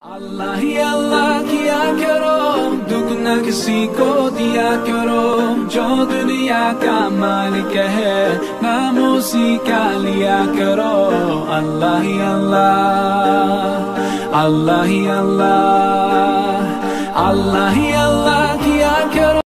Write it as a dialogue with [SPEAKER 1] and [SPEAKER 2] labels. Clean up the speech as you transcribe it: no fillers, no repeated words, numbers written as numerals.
[SPEAKER 1] अल्लाह ही अल्लाह किया करो, दुख न किसी को दिया करो। जो दुनिया का मालिक है, नाम उसी का लिया करो। अल्लाह ही अल्लाह, अल्लाह ही अल्लाह, अल्लाह ही अल्लाह किया करो।